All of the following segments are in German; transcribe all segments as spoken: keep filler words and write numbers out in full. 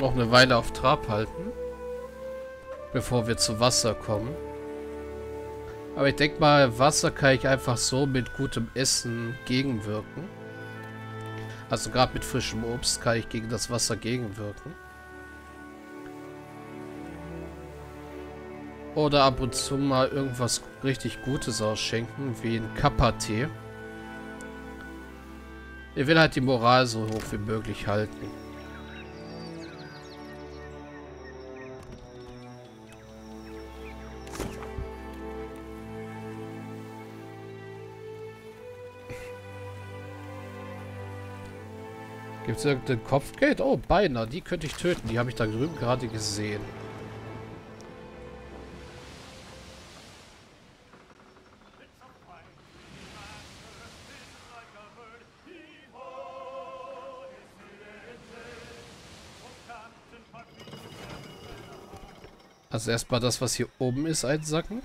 noch eine Weile auf Trab halten, bevor wir zu Wasser kommen. Aber ich denke mal, Wasser kann ich einfach so mit gutem Essen gegenwirken. Also gerade mit frischem Obst kann ich gegen das Wasser gegenwirken. Oder ab und zu mal irgendwas richtig Gutes ausschenken, wie ein Kappa-Tee. Ich will halt die Moral so hoch wie möglich halten. Gibt es irgendein Kopfgeld? Oh, beinahe. Die könnte ich töten. Die habe ich da drüben gerade gesehen. Also erstmal das, was hier oben ist, einsacken.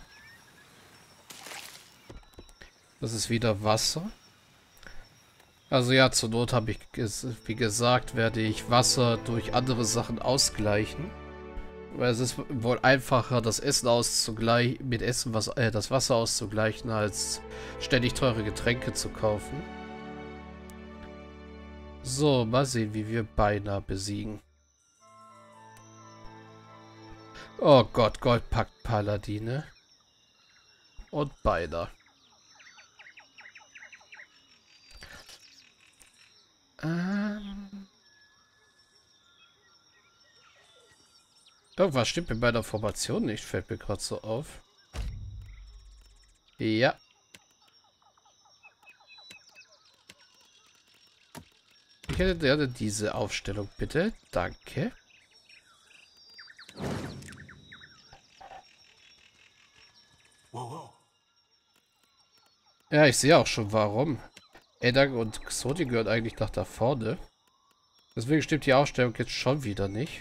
Das ist wieder Wasser. Also ja, zur Not habe ich, wie gesagt, werde ich Wasser durch andere Sachen ausgleichen. Weil es ist wohl einfacher, das Essen auszugleichen, mit Essen was, äh, das Wasser auszugleichen, als ständig teure Getränke zu kaufen. So, mal sehen, wie wir beinahe besiegen. Oh Gott, Goldpakt Paladine. Und beinahe. Ähm. Irgendwas stimmt mit meiner Formation nicht, fällt mir gerade so auf. Ja. Ich hätte gerne diese Aufstellung, bitte. Danke. Ja, ich sehe auch schon warum. Edag und Xoti gehören eigentlich nach da vorne. Deswegen stimmt die Aufstellung jetzt schon wieder nicht.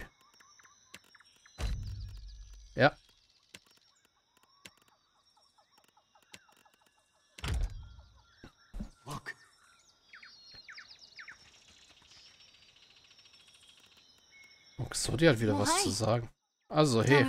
Ja. Und Xoti hat wieder was zu sagen. Also, hey.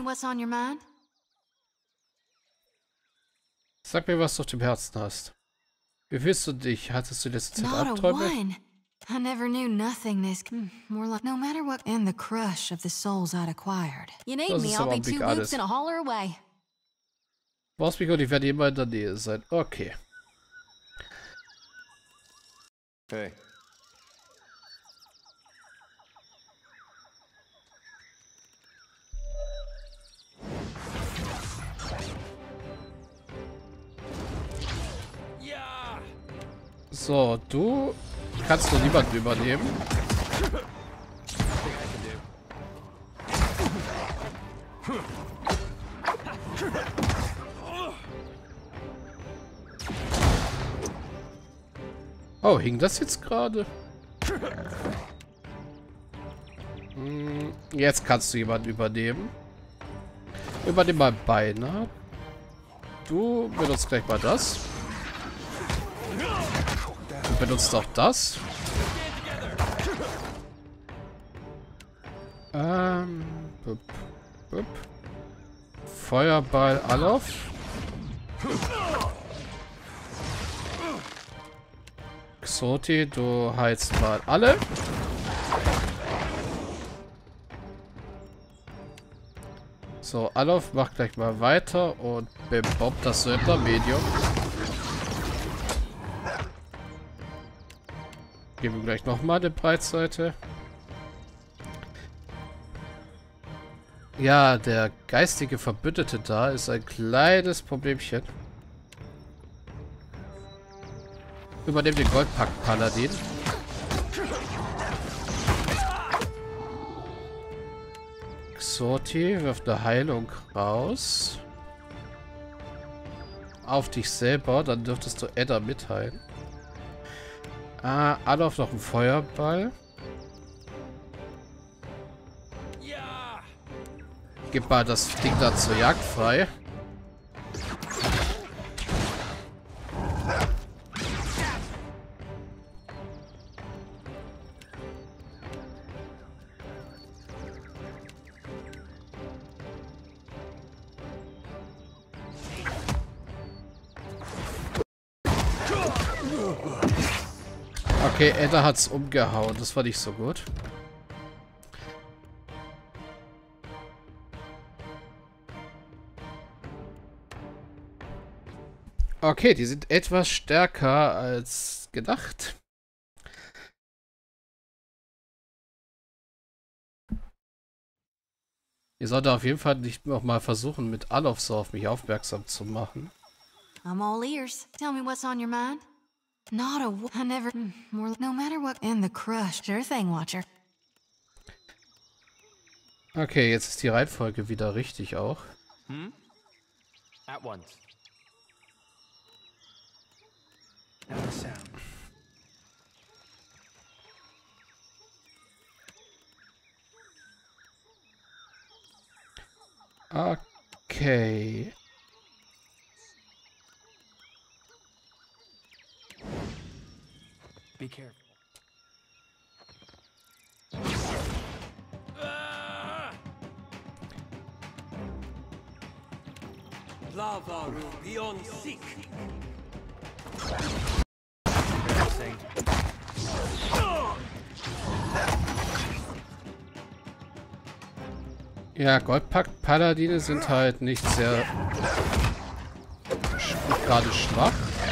Sag mir, was du auf dem Herzen hast. Wie fühlst du dich? Hattest du letzte Zeit Albträume? I never knew nothingness. More like no matter what. And the crush of the souls I'd acquired. You need me, I'll be two loops and a holler away. Du brauchst mich und ich werde immer in der Nähe sein. Okay. Hey. So, du kannst nur niemanden übernehmen. Oh, hing das jetzt gerade? Hm, jetzt kannst du jemanden übernehmen. Übernimm mal beinahe. Du benutzt gleich mal das. Benutzt auch das. Ähm. Bup, bup. Feuerball Alof. Xoti, du heizt mal alle. So, Alof macht gleich mal weiter und bebombt das Söldner Medium. Geben wir gleich nochmal eine Breitseite. Ja, der geistige Verbündete da ist ein kleines Problemchen. Übernehmen den Goldpakt Paladin. Xoti wirft eine Heilung raus. Auf dich selber, dann dürftest du Edda mitteilen. Ah, Adolf noch ein Feuerball. Gib mal das Ding da zur Jagd frei. Okay, Edda hat's umgehauen. Das war nicht so gut. Okay, die sind etwas stärker als gedacht. Ihr solltet auf jeden Fall nicht noch mal versuchen, mit Alof so auf mich aufmerksam zu machen. I'm all ears. Tell me what's on your mind. Not a I never more no matter what and the crush. Sure thing, Watcher. Okay, jetzt ist die Reihenfolge wieder richtig auch. Hmm? At once. Now the sound. Okay. Be careful. Lava will be on sick. Ja, Goldpack-Paladine sind halt nicht sehr sch- gerade schwach.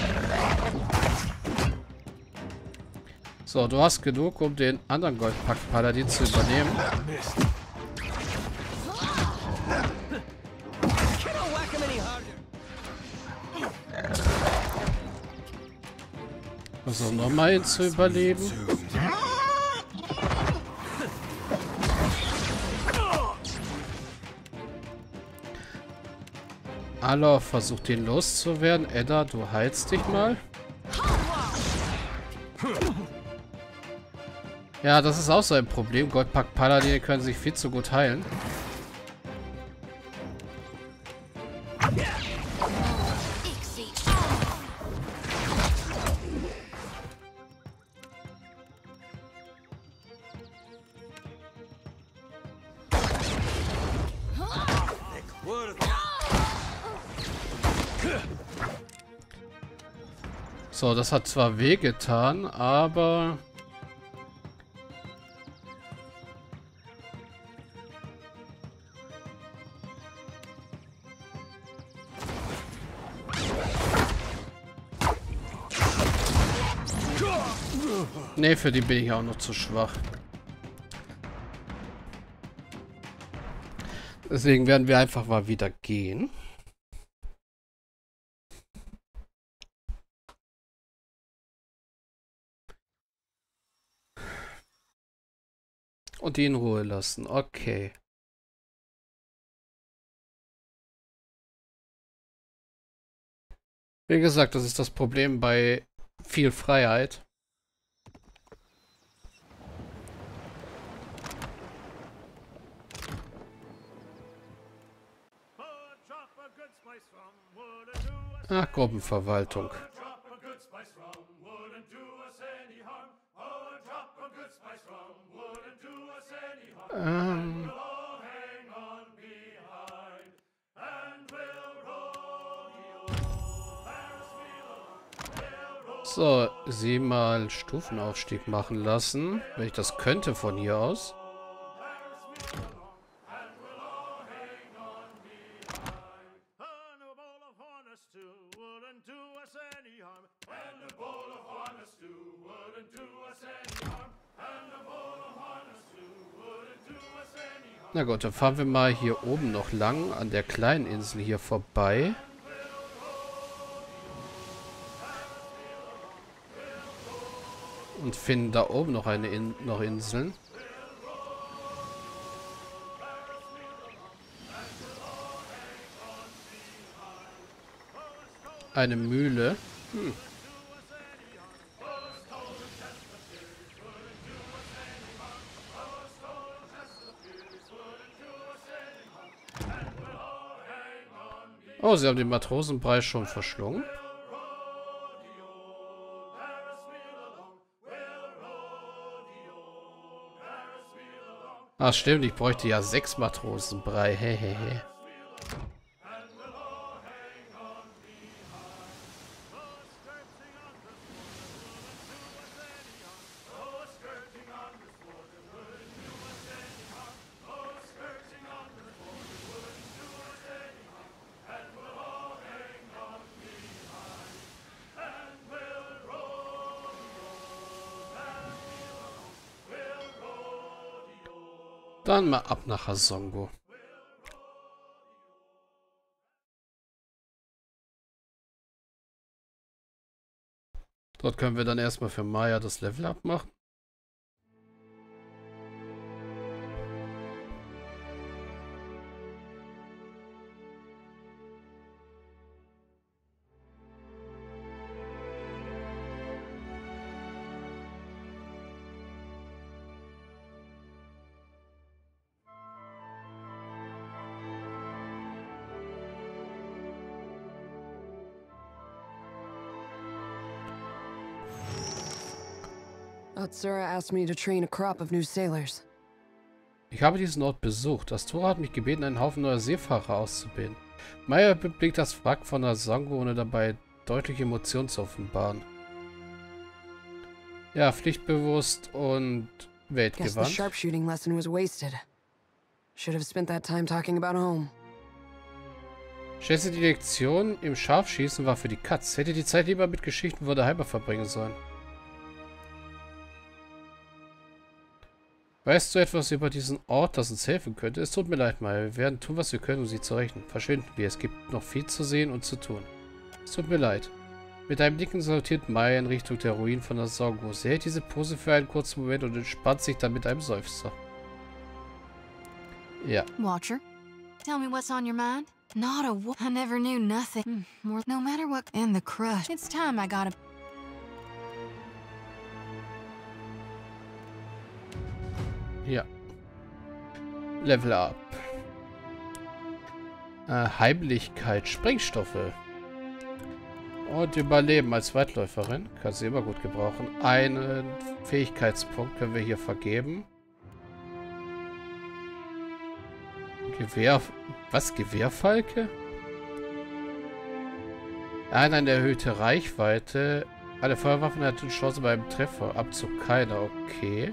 So, du hast genug, um den anderen Goldpack-Paladin zu übernehmen. Also nochmal ihn zu überleben. Alof versucht ihn loszuwerden. Edda, du heilst dich mal. Ja, das ist auch so ein Problem. Goldpack-Paladine können sich viel zu gut heilen. So, das hat zwar wehgetan, aber... Nee, für die bin ich auch noch zu schwach. Deswegen werden wir einfach mal wieder gehen. Und die in Ruhe lassen. Okay. Wie gesagt, das ist das Problem bei viel Freiheit. Ach, Gruppenverwaltung. Ähm. So, sie mal Stufenaufstieg machen lassen, wenn ich das könnte von hier aus. Na gut, dann fahren wir mal hier oben noch lang an der kleinen Insel hier vorbei. Und finden da oben noch eine In noch Inseln. Eine Mühle. Hm. Oh, sie haben den Matrosenbrei schon verschlungen. Ah, stimmt, ich bräuchte ja sechs Matrosenbrei. Hehehe. Dann mal ab nach Hasongo. Dort können wir dann erstmal für Maya das Level abmachen. Atsura asked me to train a crop of new sailors. Ich habe diesen Ort besucht. Astora hat mich gebeten, einen Haufen neuer Seefahrer auszubilden. Maya blickt das Wrack von Hasongo, ohne dabei deutliche Emotionen zu offenbaren. Ja, pflichtbewusst und weltgewandt. Guess the sharpshooting lesson was wasted. Should have spent that time talking about home. Schätze, die Lektion im Scharfschießen war für die Katz. Hätte die Zeit lieber mit Geschichten von der Heimat verbringen sollen. Weißt du etwas über diesen Ort, das uns helfen könnte? Es tut mir leid, Maya. Wir werden tun, was wir können, um sie zu rächen. Verschwinden wir. Es gibt noch viel zu sehen und zu tun. Es tut mir leid. Mit einem Nicken salutiert Maya in Richtung der Ruinen von Hasongo. Sie hält diese Pose für einen kurzen Moment und entspannt sich dann mit einem Seufzer. Ja. Watcher, tell me what's on your mind? Not a wo- I never knew nothing. More, no matter what. And the crush. It's time I got a... Ja. Level up. Äh, Heimlichkeit, Sprengstoffe. Und Überleben als Weitläuferin. Kann sie immer gut gebrauchen. Einen Fähigkeitspunkt können wir hier vergeben. Gewehr... Was? Gewehrfalke? Nein, eine erhöhte Reichweite. Alle Feuerwaffen hat eine Chance beim Treffer. Abzug keiner. Okay.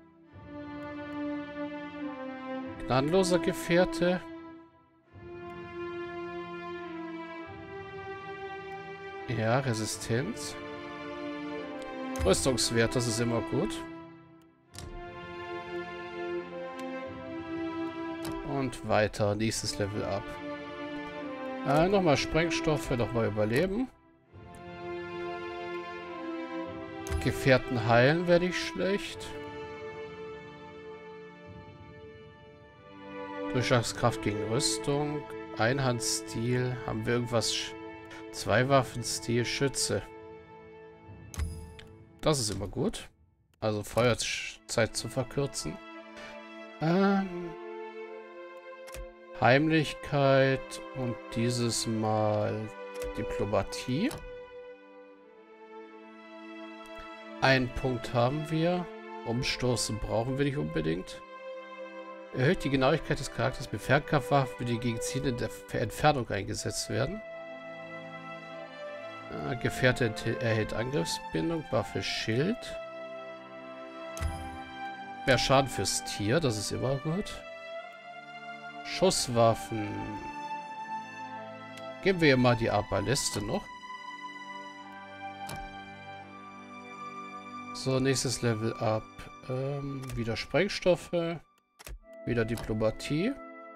Gnadenloser Gefährte. Ja, Resistenz. Rüstungswert, das ist immer gut. Und weiter, nächstes Level up. Äh, nochmal Sprengstoffe, nochmal Überleben. Gefährten heilen werde ich schlecht. Durchschlagskraft gegen Rüstung. Einhandstil. Haben wir irgendwas? Zweiwaffenstil. Schütze. Das ist immer gut. Also Feuerzeit zu verkürzen. Ähm, Heimlichkeit und dieses Mal Diplomatie. Einen Punkt haben wir. Umstoßen brauchen wir nicht unbedingt. Erhöht die Genauigkeit des Charakters mit Fernkampfwaffen, die gegen Ziele in der Entfernung eingesetzt werden. Äh, Gefährte erhält Angriffsbindung, Waffe, Schild. Mehr Schaden fürs Tier, das ist immer gut. Schusswaffen. Geben wir ihr mal die Arbaleste noch. So, nächstes Level up. Ähm, wieder Sprengstoffe. Wieder Diplomatie.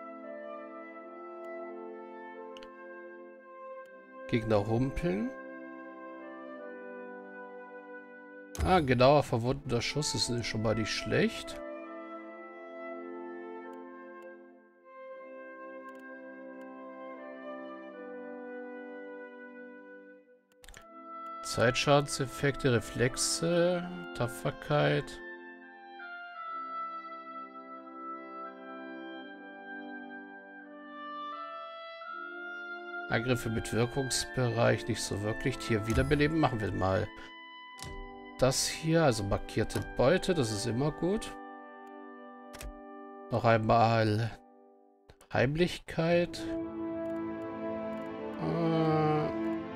Gegner humpeln. Ah, genauer verwundeter Schuss ist schon mal nicht schlecht. Zeitschadenseffekte, Reflexe, Tapferkeit. Angriffe mit Wirkungsbereich nicht so wirklich. Tier wiederbeleben machen wir mal. Das hier, also markierte Beute, das ist immer gut. Noch einmal Heimlichkeit. Äh,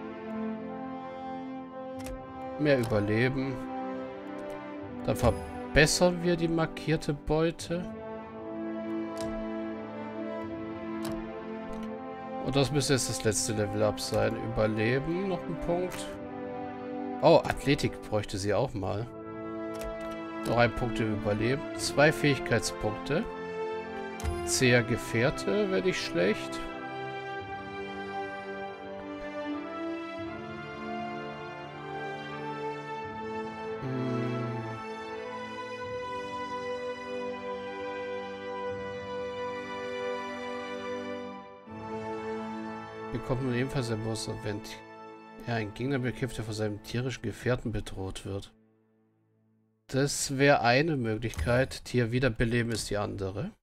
mehr Überleben. Dann verbessern wir die markierte Beute. Und das müsste jetzt das letzte Level-Up sein. Überleben, noch ein Punkt. Oh, Athletik bräuchte sie auch mal. Noch ein Punkt im Überleben. Zwei Fähigkeitspunkte. Zäher Gefährte wäre nicht schlecht. Bekommt man ebenfalls ein Monster, wenn er einen Gegner bekämpft, der von seinem tierischen Gefährten bedroht wird. Das wäre eine Möglichkeit. Tier wiederbeleben ist die andere.